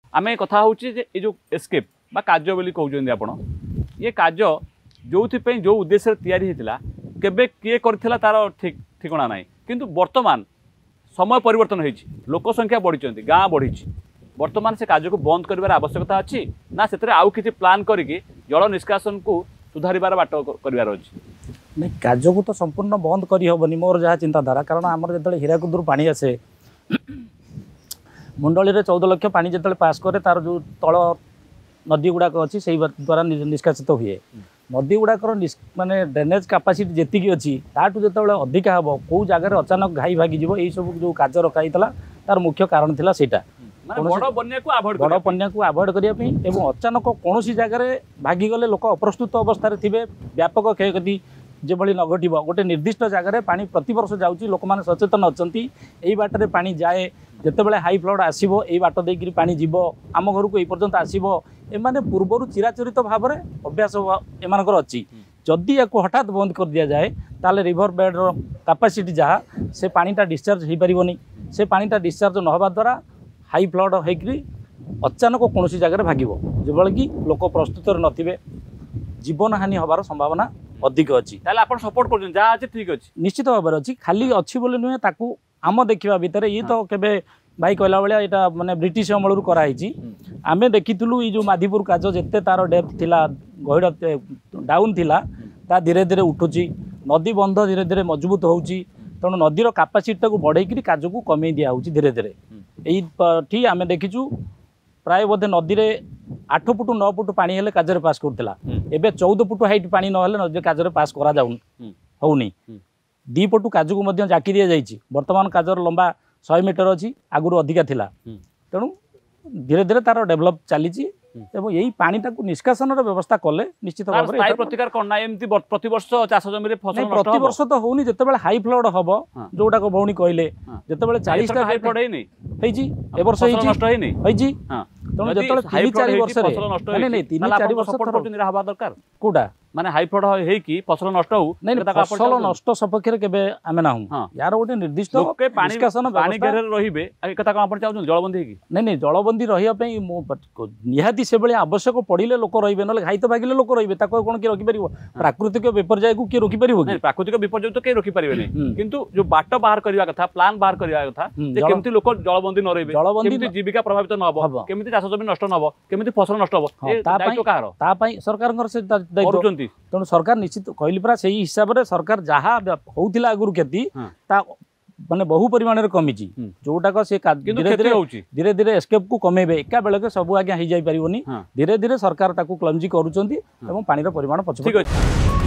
आम कथा हूँ ये जो एस्केप बा कार्य बोली कहते आपण ये कार्य जो जो उद्देश्य तैयारी होता केबे किए करथिला तार ठीक ठिकाना ना किंतु वर्तमान समय परिवर्तन होती लोक संख्या बढ़ी गाँ बढ़ी वर्तमान से कार्य को बंद कर आवश्यकता अच्छी ना से आउ किसी प्लान करके जल निष्कासन को सुधारिबार बाट कर नहीं कार्य को तो संपूर्ण बंद करहबनी मोर जहाँ चिंताधारा कारण आमर जो हीराकुदूर पानी आसे मुंडली 14 लाख पानी जो पास करे तार जो तल नदी गुड़ाक अच्छी से द्वारा निष्कासित हुए नदी गुड़ाकर माने ड्रेनेज कैपेसिटी जी अच्छी ताठू जो अधिका हम कौ जगार अचानक घाई भागी यही सब जो कार्य रखाई तार मुख्य कारण था सेटा बड़ बन्या को आभोड करने अचानक कौन जगार भागीगले लोक अप्रस्तुत अवस्था थे व्यापक क्षयक्षति जो न घट गोटे निर्दिष्ट जगार पानी प्रति वर्ष जाऊँगी लोक मैंने सचेतन अच्छा यही बाटर पानी जाए जितेबाला हाई फ्लड आसो यही बाट देकर पानी जीव आम घर को पर्यंत आसो एमाने पूर्वर चिराचरित भाव में अभ्यास एमानकर अच्छी जदि या हठात बंद कर दि जाए ताले रिवर बेड्र कैपेसिटी जहाँ से पानीटा डिस्चार्ज हो पारनी से पानीटा डिस्चार्ज नहवा द्वारा हाई फ्लड होकर अचानक कौन जगह भागव जो कि लोक प्रस्तुत नथिबे जीवन हानि हबार संभावना अधिक अच्छी सपोर्ट कर जहाँ अच्छे ठीक अच्छे निश्चित भाव अच्छी खाली अच्छी बोले नुहे ताकू आम देखा भितर ये तो केबे भाई कहला भाया यहाँ माने ब्रिटिश अमलू कराई आम देखीलु ये जो माधीपुर काज जिते तार डेप्थ थिला गहिड़ डाउन थिला ता धीरे धीरे उठुची नदी बंध धीरे धीरे मजबूत होउची तेणु नदीर कैपेसिटी को बढ़ेक काज को कमे दिया धीरे धीरे यही आम देखीचु प्राय बोधे नदी में 8 फुट 9 फुट पानी हेले काजरे पास करथिला एबे 14 फुट हाइट पानी नहेले नदी काजरे पास करा जाउन होउनी 2 फुट काजू को मध्य जाकी दिया जाइछि वर्तमान काजर लंबा 100 मीटर अच्छी आगुरी अधिका थिला तेणु धीरे धीरे तार डेभलप चली यही पानी निष्कासन व्यवस्था कले निश्चित भाव में प्रतिकार करना एमती प्रति वर्ष चाष जमी फसल प्रति वर्ष तो होनी जिते हाई फ्लड हम जोटा को भौणी कहले जिते 40 टा हाई फ्लड होइनी ए वर्ष नष्ट होइनी तेणु जो 3-4 वर्ष नहीं 3-4 वर्ष हवा दरकार कोटा माने हाई फ्लड होइकी फसल नष्ट हो नहीं फसल नष्ट सपक्ष केबे आमे ना हूं यार गोटे निर्दिष्ट निष्कासन पानी घेरे रहिबे ए कथा को आपण चाहू जलबंदी की नहीं जलबंदी रहिया पई निहाती से बळे आवश्यक पड़िले लोक रहिबे नले घाई तो भागिले लोक रहिबे ताको कोन के रोकी परिबो प्राकृतिक विपर्यय को के रोकी परिबो नहीं प्राकृतिक विपर्यय तो के रोकी परिबे नहीं किंतु जो बाट बाहर करबा कथा प्लान बाहर करबा कथा जे केमती लोक जलबंदी न रहिबे केमती जीविका प्रभावित न हो केमती चाष जमी नष्ट न हो केमती फसल नष्ट हो ए दायित्व कार ता पई सरकार से दायित्व तेणु सरकार निश्चित कहली परा से हिसाब से सरकार जहाँ होउथिला आगुरु खेती ता माने बहु परिमाण में कमी जोटा से धीरे धीरे एस्केप को कमेबे एका बेले के सब आज्ञा हो जाई परिबोनी धीरे धीरे सरकार ताकू क्लमजी करूछंती एवं पानी रो परिमाण पछ